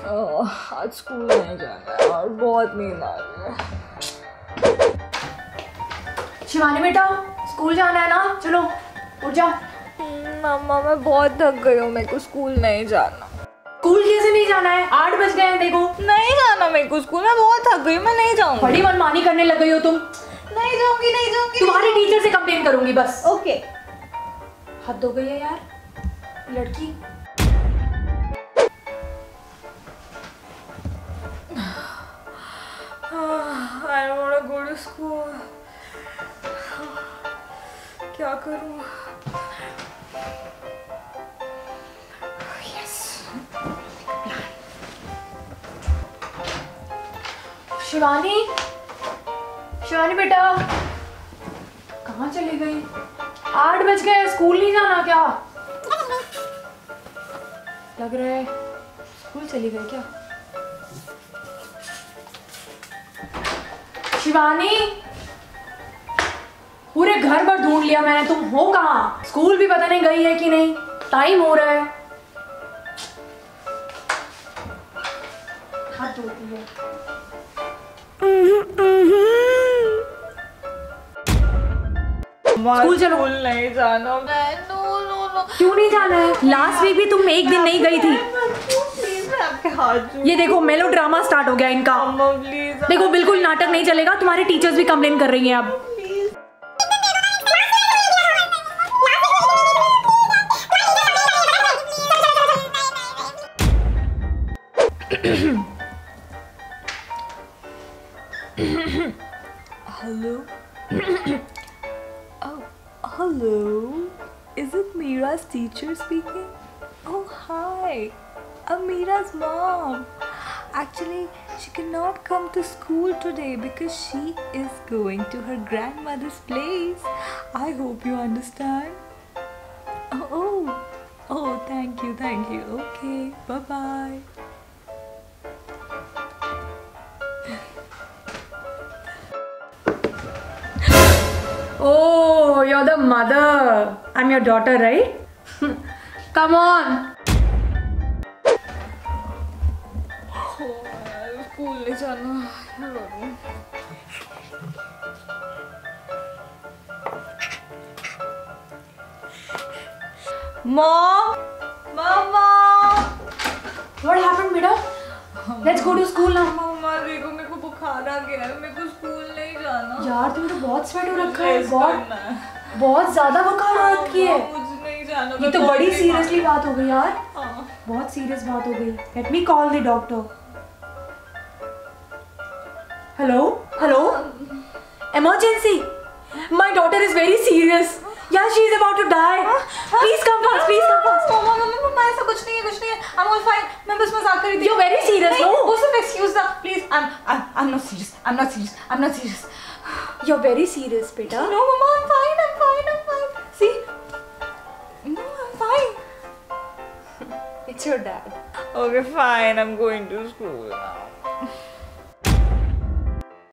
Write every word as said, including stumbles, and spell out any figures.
ओह, आज स्कूल नहीं जाना है और बहुत नींद आ रही है। शिवानी बेटा, स्कूल जाना है ना, चलो उठ जा। मम्मा मैं बहुत थक गई हूँ, मेरे को स्कूल नहीं जाना। स्कूल कैसे नहीं जाना है? आठ बज गए हैं देखो। नहीं जाना मेरे को स्कूल, मैं बहुत थक गई हूँ, मैं नहीं जाऊंगी। बड़ी मनमानी करने लग गई हो तुम। नहीं जाऊंगी, नहीं जाऊंगी। तुम्हारी टीचर से कंप्लेन करूंगी बस। ओके। हद हो गई है यार, लड़की। I don't wanna go to school. क्या करूँ? Yes. शिवानी, शिवानी बेटा, कहाँ चली गई? आठ बज गए, स्कूल नहीं जाना क्या? लग रहा है स्कूल चली गई क्या? शिवानी, पूरे घर भर ढूंढ लिया मैंने, तुम हो कहाँ? स्कूल भी पता नहीं गई है कि नहीं, टाइम हो रहा है। हाथ धोती है। स्कूल चलो। स्कूल नहीं जाना मैं। No no no. क्यों नहीं जाना है? लास्ट वीक भी तुम एक दिन नहीं गई थी। मैं आपके हाथ। ये देखो मेलो ड्रामा स्टार्ट हो गया इनका। Mamma please. देखो बिल्कुल नाटक नहीं चलेगा, तुम्हारी टीचर्स भी कंप्लेन कर रही हैं अब। Hello. Oh, hello. Is it Mira's teacher speaking? Oh, hi. I'm Mira's mom. Actually, she cannot come to school today because she is going to her grandmother's place. I hope you understand. Oh, oh, oh, thank you, thank you. Okay, bye-bye. Oh, you're the mother. I'm your daughter, right? Come on. School नहीं जाना। Mom, Mama. What happened, बेटा? Let's go to school now. मम्मा देखो मेरे को बुखार आ गया है, मेरे को स्कूल नहीं जाना। यार तुमने तो बहुत स्वेट हो रखा है, Rest बहुत करना है। बहुत ज्यादा बुखार हो रखी है। मुझे नहीं जाना। ये तो बड़ी सीरियसली बात हो गई यार, हाँ। बहुत सीरियस बात हो गई। Let me call the doctor. Hello, hello. Emergency. My daughter is very serious. Yeah, she is about to die. Please come fast, please come fast. मम्मा मम्मा मम्मा ऐसा कुछ नहीं है, कुछ नहीं है। I'm all fine. मैं बस मजाक कर रही थी। You're very serious, नहीं, no? वो सिर्फ excuse था। Please, I'm I'm I'm not serious. I'm not serious. I'm not serious. You're very serious, beta. No, mama, I'm fine. I'm fine. I'm fine. See? No, I'm fine. It's your dad. Okay, fine. I'm going to school now.